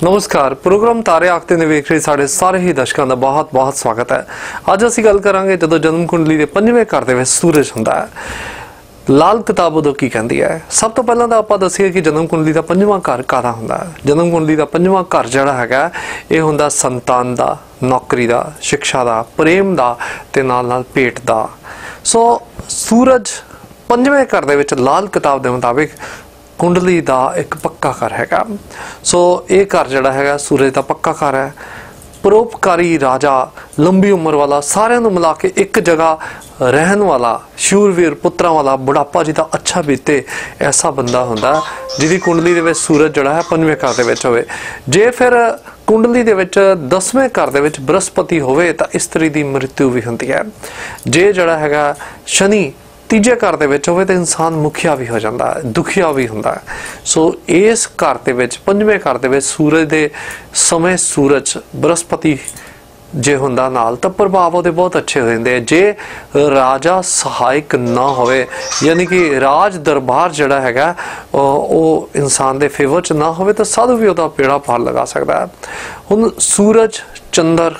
नमस्कार। प्रोग्राम तारे आखते ने वेख रहे साढ़े सारे ही दर्शकों का बहुत बहुत स्वागत है। अज असीं गल करांगे जदों जन्म कुंडली के 5वें घर दे विच सूरज हुंदा है, लाल किताब उदों की कहती है। सब तो पहलां तां आपां दसीए कि जन्म कुंडली का 5वां घर काहदा हुंदा है। जन्म कुंडली का 5वां घर जिहड़ा हैगा इह हुंदा संतान दा, नौकरी दा, शिक्षा दा, प्रेम दा ते नाल नाल पेट दा। सो सूरज 5वें घर दे विच लाल किताब के मुताबिक कुंडली का एक पक्का घर हैगा। सो ये घर जिहड़ा हैगा सूरज का पक्का घर है। परोपकारी राजा, लंबी उम्र वाला, सारिਆਂ ਨੂੰ मिला के एक जगह रहन वाला, शूरवीर पुत्रा वाला, बुढ़ापा जिहदा अच्छा बीते, ऐसा बंदा हुंदा जिहदी कुंडली दे विच सूरज जिहड़ा है 5वें घर दे विच होवे। जे फिर कुंडली दे विच 10वें घर दे विच बृहस्पति होवे तां इस्त्री दी मृत्यु भी हुंदी है। जे जिहड़ा हैगा शनि तीजे घर दे विच होवे तो इंसान मुखिया भी हो जाता है, दुखिया भी होंदा है। सो इस घर दे विच 5वें घर दे विच सूरज दे समय सूरज बृहस्पति जे हुंदा नाल तां प्रभाव उहदे बहुत अच्छे हो जांदे। जे राजा सहायक ना होवे यानी कि राज दरबार जिहड़ा हैगा वो इंसान दे फेवर च ना होवे तो साधु भी उहदा पेड़ा पार लगा सकदा है। हुण सूरज चंद्र,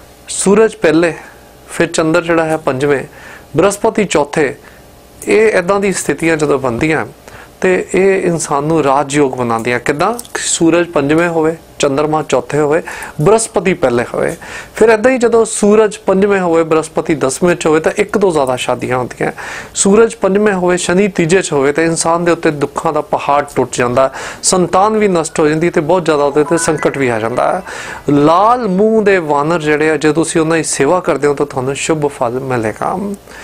सूरज पहले फिर चंद्र जिहड़ा है 5वें, बृहस्पति चौथे, ये इदां दी स्थितियां जदों बनदियां ते ये इंसान नूं राजयोग बनादियां। किदां? सूरज 5वें होवे, चंद्रमा चौथे होवे, बृहस्पति पहले होवे। फिर इदां ही जदों सूरज 5वें होवे, बृहस्पति 10वें च होवे तो एक तो ज़्यादा शादियां होंदियां। सूरज 5वें होवे, शनि तीजे च होवे तो इंसान दे उत्ते दुखां दा पहाड़ टुट जांदा, संतान भी नष्ट हो जांदी ते बहुत ज़्यादा उहदे ते संकट भी आ जांदा है। लाल मूँह दे वानर जिहड़े आ जे तुसीं उन्हां दी सेवा करदे हो तो तुहानूं शुभ फल मिलेगा।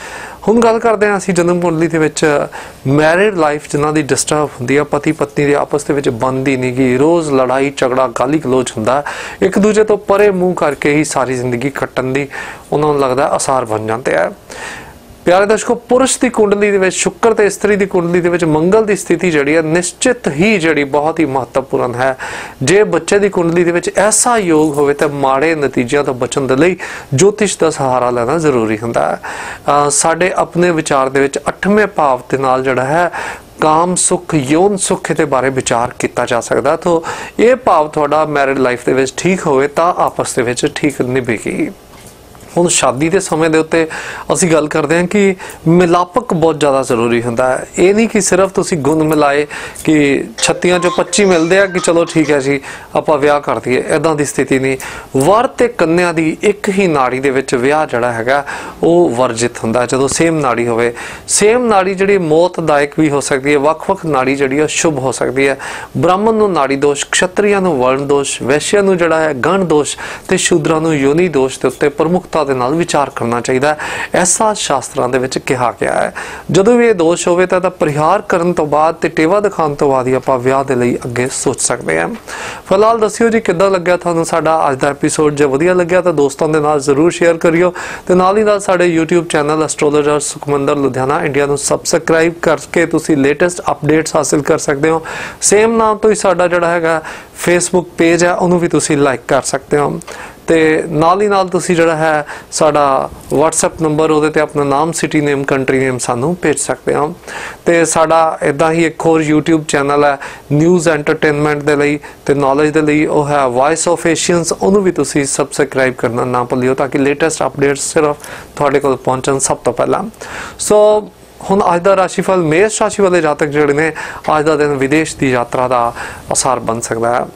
हुण गल करते हैं असीं जन्म कुंडली दे विच मैरिड लाइफ जिन्हां दी डिस्टर्ब हुंदी है, पति पत्नी दे आपस दे विच बनदी नहीं गी, रोज़ लड़ाई झगड़ा गाली गलोच हुंदा, एक दूजे तो परे मूँह करके ही सारी जिंदगी कट्टण दी उन्हां नूं लगदा आसार बन जाते हैं। प्यारे दर्शकों, पुरुष की कुंडली दे विच शुक्र ते स्त्री की कुंडली दे विच मंगल की स्थिति जिहड़ी है निश्चित ही जिहड़ी बहुत ही महत्वपूर्ण है। जे बच्चे की कुंडली दे विच ऐसा योग होवे तो माड़े नतीजों तो बचण दे लई ज्योतिष का सहारा लेना जरूरी हुंदा है। साडे अपने विचार दे विच 8वें भाव दे नाल जिहड़ा है काम सुख, यौन सुख के बारे विचार किया जा सकता। तो ये भाव थोड़ा मैरिड लाइफ के विच ठीक होवे तां आपस दे विच ठीक निभेगी। हुण शादी के समय के उत्ते असीं गल करते हैं कि मिलापक बहुत ज़्यादा जरूरी होंदा है। ये नहीं कि सिर्फ तुसीं गुण मिलाए कि 36 चों 25 मिलते हैं कि चलो ठीक है जी आपां विआह कर दईए, इदां दी स्थिति नहीं। वर ते कन्या दी एक ही नाड़ी दे विच विआह जिहड़ा हैगा वो वर्जित हुंदा है। जदों सेम नाड़ी होवे, सेम नाड़ी जिहड़ी मौतदायक भी हो सकती है, वख-वख नाड़ी जिहड़ी है शुभ हो सकती है। ब्राह्मण नूं नाड़ी दोष, क्षत्रिया नूं वर्ण दोष, वैश्या नूं जिहड़ा है गण दोष ते शूद्रां नूं योनि दोष दे उत्ते प्रमुखता दे नाल विचार करना चाहिए। ऐसा शास्त्रां दे विच कहा गया है। जदों भी ये दोष होवे तां परिहार करन तो बाद ते टेवा दिखाउण तो बाद ही आपां विआह दे लई अगे सोच सकते हैं। फिलहाल दस्सिओ जी किद्दां लग्गिआ तुहानूं साडा अज दा एपीसोड। जे वधिया लग्गिआ तां दोस्तां दे नाल जरूर शेयर करियो ते नाल ही नाल साडे YouTube channel astrologer Sukhmandar Ludhiana India नूं सबसक्राइब करके तुसीं लेटेस्ट अपडेट्स हासिल कर सकते हो। सेम नाम तो ही साडा जिहड़ा हैगा फेसबुक पेज है उन्होंने भी तुसीं लाइक कर सकते हो ते नाल ही नाल तुसीं जिहड़ा है साडा WhatsApp नंबर उहदे ते अपना नाम, सिटी नेम, कंट्री नेम सानूं भेज सकते हो। ते साडा इदां ही एक होर YouTube चैनल है न्यूज़ एंटरटेनमेंट दे लई ते नॉलेज दे लई, वो है वॉइस ऑफ एशियंस, उन्होंने भी तुसीं सबसक्राइब करना ना भुल्लिओ ताकि लेटेस्ट अपडेट्स सिर्फ तुहाडे कोल पहुंचण सब तो पहला। सो हुण अज दा राशिफल, मेष राशि वाले जातक जिहड़े ने अज दा दिन विदेश की यात्रा का आसार बन सकता है।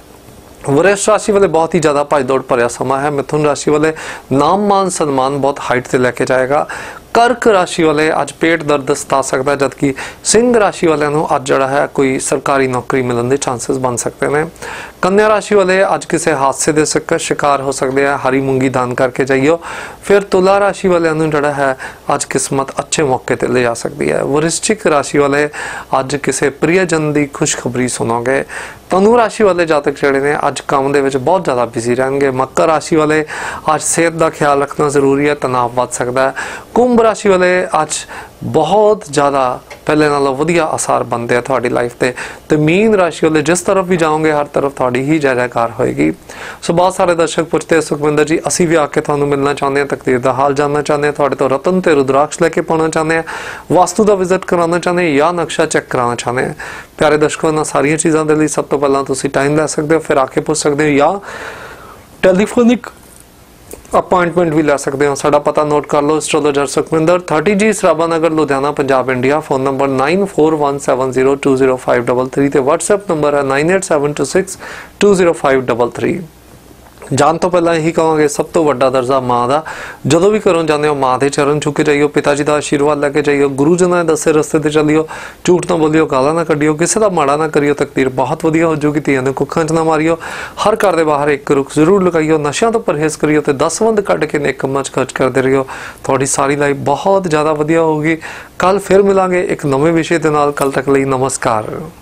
वृष राशि वाले बहुत ही ज़्यादा भज दौड़ भरिया समा है। मिथुन राशि वाले नाम मान सम्मान बहुत हाइट से लैके जाएगा। कर्क राशि वाले अज पेट दर्द सता सकता है, जबकि सिंह राशि वाले अज जड़ा है कोई सरकारी नौकरी मिलने के चांसेस बन सकते हैं। कन्या राशि वाले अज किसी हादसे के शिकार हो सकते हैं, हरी मूंगी दान करके जाइयो। फिर तुला राशि वाले जड़ा है अज किस्मत अच्छे मौके पर ले जा सकती है। वृश्चिक राशि वाले अज किसी प्रियजन की खुशखबरी सुनोगे। धनु राशि वाले जातक जड़े ने अज काम के बहुत ज़्यादा बिजी रहेंगे। मकर राशि वाले अज सेहत का ख्याल रखना जरूरी है, तनाव बढ़ सकता है। कुंभ राशि वाले अज बहुत ज़्यादा पहले नालों वधिया आसार बनते हैं थोड़ी लाइफ ते। तो मीन राशि वाले जिस तरफ भी जाओगे हर तरफ थोड़ी ही जय जयकार होएगी। सो बहुत सारे दर्शक पूछते हैं सुखविंदर जी असी भी आके थानू मिलना चाहते हैं, तकदीर का हाल जानना चाहते हैं, थोड़े तो रतन ते रुद्राक्ष लेके पाना चाहते हैं, वास्तु का विजिट कराना चाहते हैं या नक्शा चेक कराना चाहते हैं। प्यारे दर्शकों इन्हां सारियां चीज़ों के लिए सब तो पहला तुसीं टाइम लै सकते हो, फिर आके पूछ सकते हो या टैलीफोनिक अपॉइंटमेंट भी ले सकते हो। साडा पता नोट कर लो, astrologer Sukhwinder 30G Sarabha Nagar Ludhiana Punjab India. Phone number 9417020533 ते व्हाट्सएप नंबर है 9872620533। जान तो पहला यही कहांगे सब तो वड्डा दर्जा माँ का। जो भी घरों जाते हो माँ के चरण छू के जाइयो, पिता जी का आशीर्वाद लैके जाइयो, गुरुजनों ने दसे रस्ते ते चलियो, झूठ ना बोलियो, गाला ना कढ़ियो, किसी का माड़ा ना करियो, तकदीर बहुत वधिया हो जूगी। धीआं ने कुखां च ना मारियो, हर घर के बाहर एक रुख जरूर लगाइयो, नशा तो परहेज करियो ते 10 वंद कढ़ के नेक कम्मां च खर्च करते रहियो। थोड़ी सारी लाइफ बहुत ज़्यादा वधिया होगी। कल फिर मिलांगे एक नवे विषय के नाल। कल तक लिए नमस्कार।